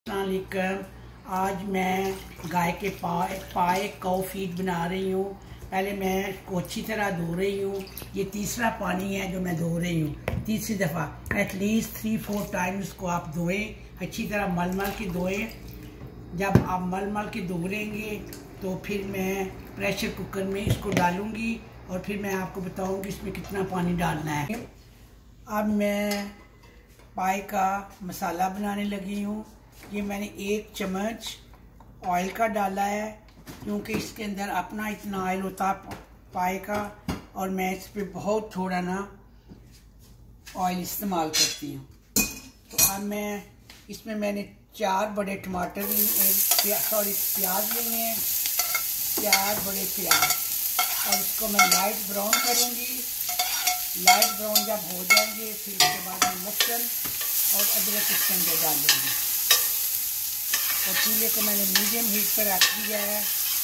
अस्सलामुअलैकुम। आज मैं गाय के पाए काऊ फीड बना रही हूँ। पहले मैं इसको अच्छी तरह धो रही हूँ। ये तीसरा पानी है जो मैं धो रही हूँ, तीसरी दफ़ा। एटलीस्ट 3-4 टाइम इसको आप धोएं, अच्छी तरह मल मल के धोएं। जब आप मल मल के धो लेंगे तो फिर मैं प्रेशर कुकर में इसको डालूँगी और फिर मैं आपको बताऊँगी इसमें कितना पानी डालना है। अब मैं पाए का मसाला बनाने लगी हूँ। ये मैंने 1 चम्मच ऑयल का डाला है, क्योंकि इसके अंदर अपना इतना ऑयल होता है पाए का, और मैं इस पर बहुत थोड़ा ना ऑयल इस्तेमाल करती हूँ। तो अब मैं इसमें मैंने 4 बड़े टमाटर प्याज लिए हैं, 4 बड़े प्याज, और इसको मैं लाइट ब्राउन करूँगी। लाइट ब्राउन जब हो जाएंगे फिर उसके बाद मैं लहसुन और अदरक इसके अंदर डालूँगी। और चूल्हे को मैंने मीडियम हीट पर रख दिया है।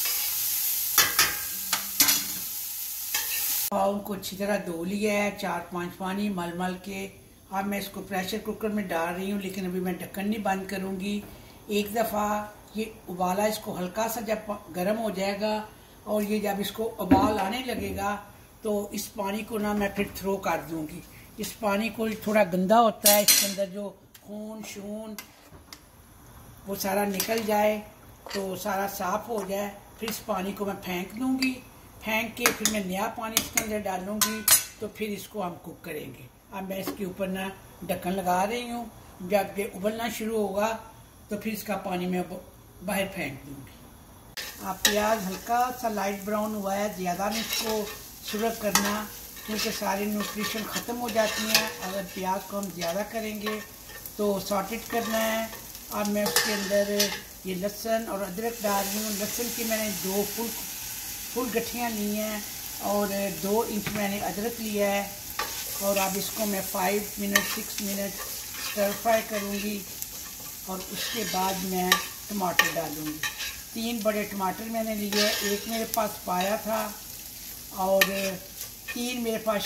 पाव को अच्छी तरह धो लिया है 4-5 पानी मल मल के। अब मैं इसको प्रेशर कुकर में डाल रही हूँ, लेकिन अभी मैं ढक्कन नहीं बंद करूँगी। एक दफ़ा ये उबाला, इसको हल्का सा जब गर्म हो जाएगा और ये जब इसको उबाल आने लगेगा तो इस पानी को ना मैं फिर थ्रो कर दूँगी। इस पानी को थोड़ा गंदा होता है, इसके अंदर जो खून शून वो सारा निकल जाए तो सारा साफ़ हो जाए, फिर इस पानी को मैं फेंक दूँगी। फेंक के फिर मैं नया पानी इसके अंदर डालूँगी, तो फिर इसको हम कुक करेंगे। अब मैं इसके ऊपर ना ढक्कन लगा रही हूँ। जब ये उबलना शुरू होगा तो फिर इसका पानी मैं बाहर फेंक दूँगी। अब प्याज हल्का सा लाइट ब्राउन हुआ है, ज़्यादा नहीं इसको सुरख करना, क्योंकि सारी न्यूट्रिशन ख़त्म हो जाती हैं अगर प्याज को हम ज़्यादा करेंगे। तो सॉटेड करना है। अब मैं उसके अंदर ये लहसुन और अदरक डाल रही हूँ। लहसुन की मैंने 2 फुल गठियाँ ली हैं और 2 इंच मैंने अदरक लिया है। और अब इसको मैं 6 मिनट स्टर फ्राई करूँगी और उसके बाद मैं टमाटर डालूँगी। 3 बड़े टमाटर मैंने लिए, 1 मेरे पास पाया था और 3 मेरे पास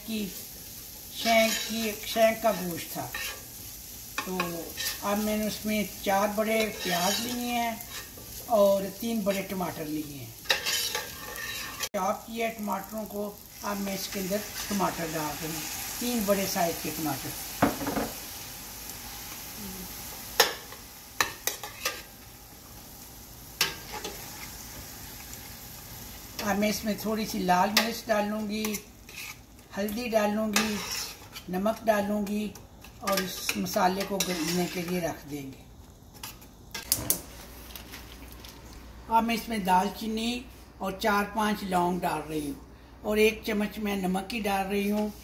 शैंक का गोश्त था। तो अब मैंने उसमें 4 बड़े प्याज लिए हैं और 3 बड़े टमाटर लिए हैं। चॉप किया टमाटरों को। अब मैं इसके अंदर टमाटर डाल रही हूँ, 3 बड़े साइज के टमाटर। अब मैं इसमें थोड़ी सी लाल मिर्च डालूँगी, हल्दी डालूँगी, नमक डालूँगी और इस मसाले को गलने के लिए रख देंगे। अब मैं इसमें दालचीनी और 4-5 लौंग डाल रही हूँ और 1 चम्मच मैं नमक की डाल रही हूँ।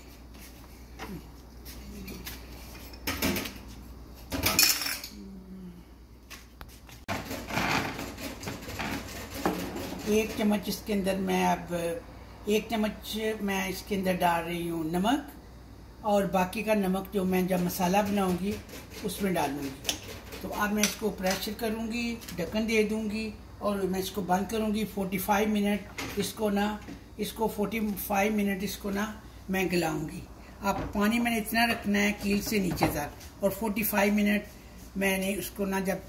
एक चम्मच इसके अंदर मैं अब 1 चम्मच मैं इसके अंदर डाल रही हूँ नमक, और बाकी का नमक जो मैं जब मसाला बनाऊंगी उसमें डालूंगी। तो अब मैं इसको प्रेशर करूंगी, ढक्कन दे दूंगी और मैं इसको बंद करूंगी। 45 मिनट इसको 45 मिनट इसको ना मैं गलाऊंगी। अब पानी मैंने इतना रखना है कील से नीचे तक, और 45 मिनट मैंने उसको ना, जब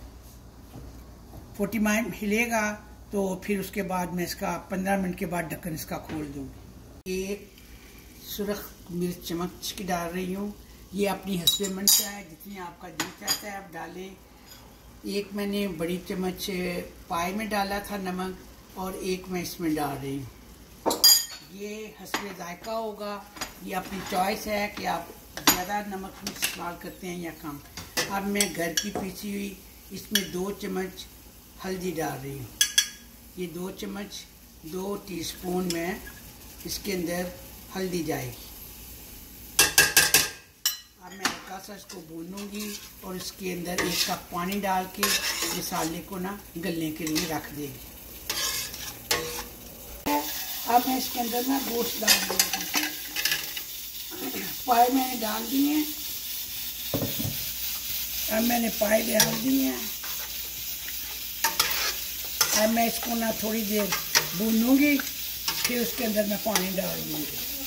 45 हिलेगा तो फिर उसके बाद मैं इसका 15 मिनट के बाद ढक्कन इसका खोल दूंगी। 1 सुरख मिर्च चम्मच की डाल रही हूँ। ये अपनी हस्बे मन से है, जितनी आपका दिल चाहता है आप डालें। 1 मैंने बड़ी चम्मच पाए में डाला था नमक, और 1 मैं इसमें डाल रही हूँ। ये हस्बे जायका होगा, ये अपनी चॉइस है कि आप ज़्यादा नमक इस्तेमाल करते हैं या कम। अब मैं घर की पीसी हुई इसमें 2 चम्मच हल्दी डाल रही हूँ। ये 2 चम्मच 2 टीस्पून में इसके अंदर हल्दी जाएगी। अब मैं हल्का सा इसको भूनूंगी और इसके अंदर 1 कप पानी डाल के मसाले को ना गलने के लिए रख देंगे। अब मैं इसके अंदर ना गोश्त डाल दूंगी। पाए मैंने डाल दिए हैं। अब मैंने पाए डाल दिए हैं। अब मैं इसको ना थोड़ी देर भूनूंगी, फिर उसके अंदर मैं पानी डाल दूंगी।